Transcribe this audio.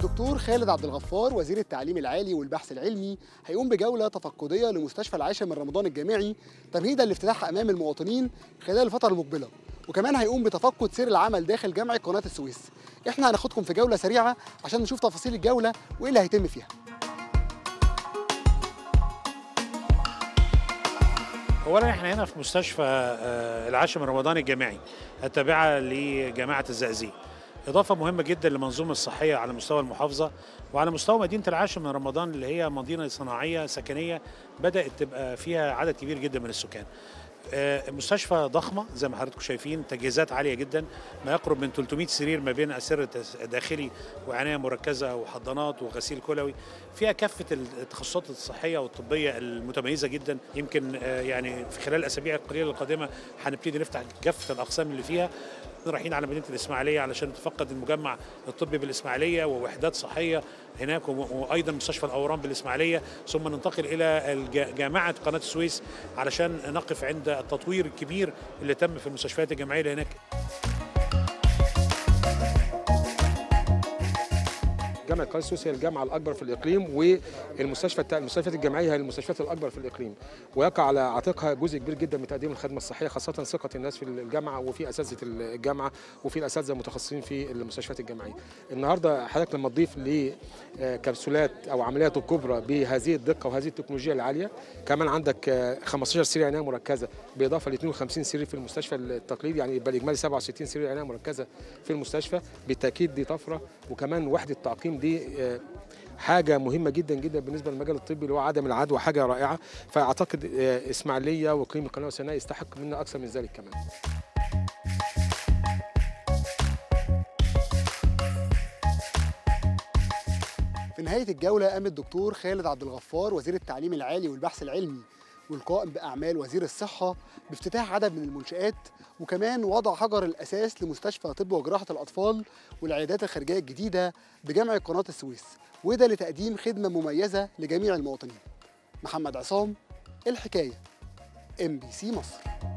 الدكتور خالد عبد الغفار وزير التعليم العالي والبحث العلمي هيقوم بجولة تفقدية لمستشفى العاشر من رمضان الجامعي تمهيدا لافتتاحها أمام المواطنين خلال الفترة المقبلة، وكمان هيقوم بتفقد سير العمل داخل جامعة قناة السويس. احنا هناخدكم في جولة سريعة عشان نشوف تفاصيل الجولة وإيه اللي هيتم فيها. اولا احنا هنا في مستشفى العاشر من رمضان الجامعي التابعه لجامعه الزقازيق، اضافه مهمه جدا للمنظومه الصحيه على مستوى المحافظه وعلى مستوى مدينه العاشر من رمضان اللي هي مدينه صناعيه سكنيه بدات تبقى فيها عدد كبير جدا من السكان. مستشفى ضخمه زي ما حضراتكم شايفين، تجهيزات عاليه جدا، ما يقرب من 300 سرير ما بين اسره داخلي وعنايه مركزه وحضانات وغسيل كلوي، فيها كافه التخصصات الصحيه والطبيه المتميزه جدا. يمكن يعني في خلال الاسابيع القليله القادمه هنبتدي نفتح كافه الاقسام اللي فيها. رايحين على مدينه الاسماعيليه علشان نتفقد المجمع الطبي بالاسماعيليه ووحدات صحيه هناك، وايضا مستشفى الاورام بالاسماعيليه، ثم ننتقل الى جامعه قناه السويس علشان نقف عند التطوير الكبير اللي تم في المستشفيات الجامعيه اللي هناك. جامعة قناة السويس هي الجامعة الأكبر في الإقليم، والمستشفيات الجامعية هي المستشفيات الأكبر في الإقليم، ويقع على عاتقها جزء كبير جدا من تقديم الخدمة الصحية، خاصة ثقة الناس في الجامعة وفي أساتذة الجامعة وفي الأساتذة المتخصصين في المستشفيات الجامعية. النهارده حضرتك لما تضيف لكبسولات أو عمليات الكبرى بهذه الدقة وهذه التكنولوجيا العالية، كمان عندك 15 سرير عناية مركزة بالإضافة ل 52 سرير في المستشفى التقليدي، يعني يبقى الإجمالي 67 سرير عناية مركزة في المستشفى. بالتأكيد دي طفرة، وكمان وحدة تعقيم دي حاجة مهمة جدا جدا بالنسبة للمجال الطبي اللي هو عدم العدوى، حاجة رائعة. فأعتقد إسماعيلية وإقليم القناة والسيناء يستحق منا أكثر من ذلك كمان. في نهاية الجولة قام الدكتور خالد عبد الغفار وزير التعليم العالي والبحث العلمي والقائم بأعمال وزير الصحة بافتتاح عدد من المنشآت، وكمان وضع حجر الأساس لمستشفى طب وجراحة الأطفال والعيادات الخارجية الجديدة بجامعة قناة السويس، وده لتقديم خدمة مميزة لجميع المواطنين. محمد عصام، الحكاية، MBC مصر.